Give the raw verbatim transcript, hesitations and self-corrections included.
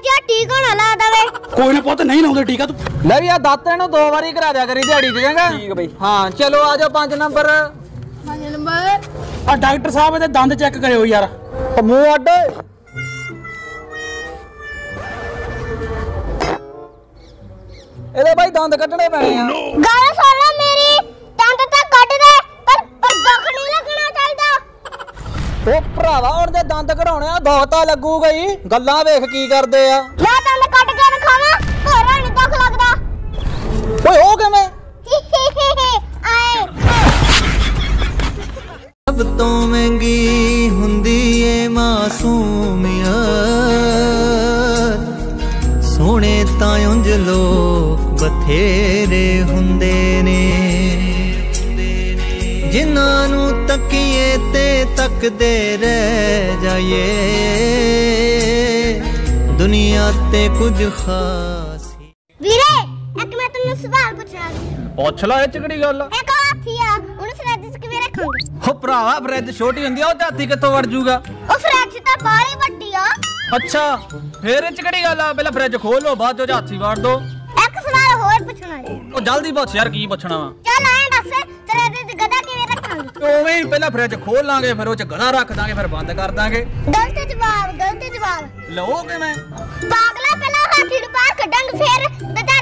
ਬੱਚਾ ਟੀਕਾ ਨਾ ਲਾ ਦਵੇ। ਕੋਈ ਨਾ ਪੁੱਤ ਨਹੀਂ ਲਾਉਂਦੇ ਟੀਕਾ ਤੂੰ। ਲੈ ਵੀ ਆ ਦਾਤੇ ਨੂੰ ਦੋ ਵਾਰੀ ਕਰਾ ਦਿਆ ਕਰੀ ਦਿਹਾੜੀ ਚ ਚੰਗਾ। ਠੀਕ ਬਈ। ਹਾਂ ਚਲੋ ਆ ਜਾਓ ਪੰਜ ਨੰਬਰ। ਪੰਜ ਨੰਬਰ। ਆ ਡਾਕਟਰ ਸਾਹਿਬ ਇਹਦੇ ਦੰਦ ਚੈੱਕ ਕਰਿਓ ਯਾਰ। ਮੂੰਹ ਅੱਡ। ਇਹਦੇ ਬਾਈ ਦੰਦ ਕੱਢਣੇ ਪੈਣੇ ਆ। ਗੱਲ ਸੁਣ ਲੈ ਮੇਰੀ, ਦੰਦ ਤਾਂ ਕੱਢ ਦੇ ਪਰ ਪਰ ਦੁੱਖ ਨਹੀਂ ਲੱਗਣਾ ਚਾਹੀਦਾ। ਉਹ ਭਰਾਵਾ ਹੁਣ ਦੇ ਦੰਦ ਕਢਾਉਣੇ ਆ ਦੁੱਖ ਤਾਂ ਲੱਗੂਗਾ ਹੀ। ਗੱਲਾਂ ਵੇਖ ਕੀ ਕਰਦੇ ਆ। ਮੈਂ ਦੰਦ ਕੱਢ ਕੇ ਦਿਖਾਵਾਂ ਹੋਰ ਨਹੀਂ ਦੁੱਖ ਲੱਗਦਾ। ਓਏ ਉਹ ਕਿਵੇਂ? ਆਏ ਸਭ ਤੋਂ ਮਹਿੰਗੀ ਹੁੰਦੀ ਏ ਮਾਸੂਮੀਅਤ, ਸੋਹਣੇ ਤਾਂ ਉਂਝ ਲੋਕ ਬਥੇਰੇ ਹੁੰਦੇ ਨੇ, ਜਿਨ੍ਹਾਂ ਨੂੰ ਤੱਕੀਏ ਤੇ ਤੱਕਦੇ ਰਹਿ ਜਾਈਏ, ਦੁਨੀਆ ਤੇ ਕੁਝ ਖਾਸ। ਵੀਰੇ ਇੱਕ ਮੈਂ ਤੈਨੂੰ ਸਵਾਲ ਪੁੱਛਣਾ ਸੀ। ਪੁੱਛ ਲੈ, ਇਹ ਚ ਕਿਹੜੀ ਗੱਲ ਆ? ਇੱਕ ਹਾਥੀ ਆ, ਉਹਨੂੰ ਫਰਿੱਜ 'ਚ ਕਿਵੇਂ ਰੱਖਾਂਗੇ? ਹੋ ਭਰਾਵਾ ਫਰਿੱਜ ਛੋਟੀ ਹੁੰਦੀ ਆ, ਉਹ ਹਾਥੀ ਕਿੱਥੋਂ ਵੜ ਜੂਗਾ? ਉਹ ਫਰਿੱਜ ਤਾਂ ਬਾਹਲੀ ਵੱਡੀ ਆ। ਅੱਛਾ ਫੇਰ ਇਹ ਚ ਕਿਹੜੀ ਗੱਲ ਆ? ਪਹਿਲਾਂ ਫਰਿੱਜ ਖੋਲ ਲੋ ਬਾਅਦ ਚ ਹਾਥੀ ਵਾੜ ਦੋ। ਇੱਕ ਸਵਾਲ ਹੋਰ ਪੁੱਛਣਾ ਸੀ। ਉਹ ਜਲਦੀ ਪੁੱਛ ਯਾਰ, ਕੀ ਪੁੱਛਣਾ ਵਾ? ਚੱਲ ਐਂ ਦੱਸ ਤੇਰੇ ਇਹਦੇ 'ਚ ਗਧਾ ਕਿਵੇਂ ਰੱਖਾਂਗੇ? ਉਵੇਂ ਹੀ ਪਹਿਲਾਂ ਫਰਿੱਜ ਖੋਲ ਲਾਂਗੇ, ਫਿਰ ਉਹ ਚ ਗਲਾ ਰੱਖ ਦਾਂਗੇ, ਫਿਰ ਬੰਦ ਕਰ ਦਾਂਗੇ। ਗਲਤ ਜਵਾਬ, ਗਲਤ ਜਵਾਬ। ਲਓ ਕਿਵੇਂ? ਪਾਗਲਾ ਪਹਿਲਾਂ ਹਾਥੀ ਨੂੰ ਬਾਹਰ ਕੱਢਾਂਗੇ ਫਿਰ ਗਧਾ